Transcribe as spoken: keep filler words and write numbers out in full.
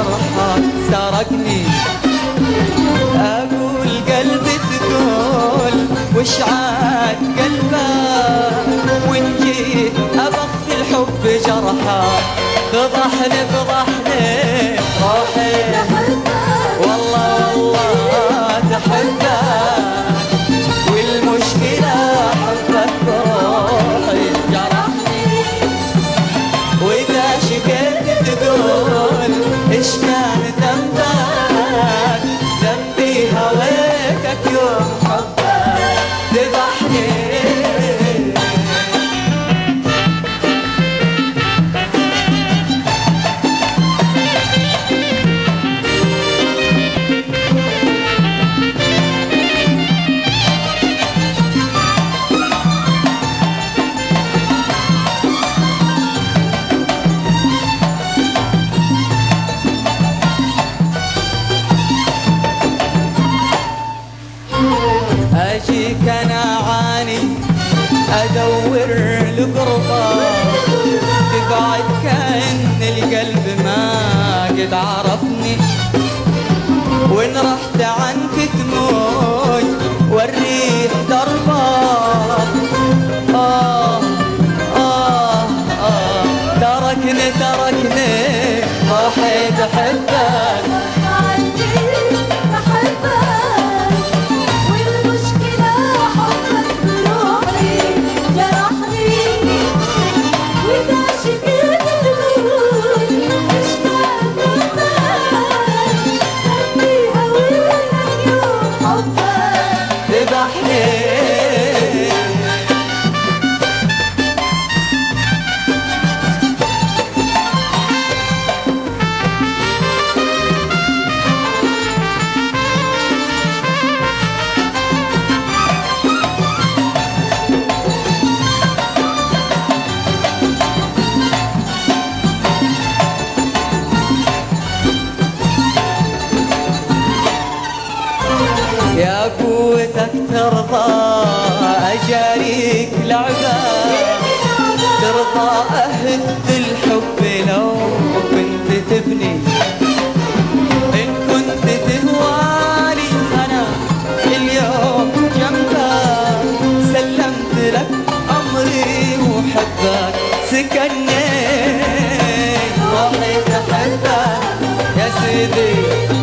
جرحك سرقني. اقول قلبي تقول وش عاد قلبك، وان جيت ابخ الحب جرحك فضحني فضحني روحي. والله والله تحبك والمشكلة حبك بروحي جرحني. وإذا شكيت تقول إيش كان ذنبك، ذنبي هويتك يوم حبك ذبحني. أجيك أنا عاني أدور لقربك، تبعد كأن القلب ما قد عرفني. وإن رحت عنك تموت والريح دربك. آه آه آه تركني تركني روحي تحبك. يا قوتك ترضى أجاريك لعبة، ترضى أهد الحب لو كنت تبني. إن كنت تهواني أنا اليوم جنبك، سلمت لك أمري وحبك سكني. روحي تحبك يا سيدي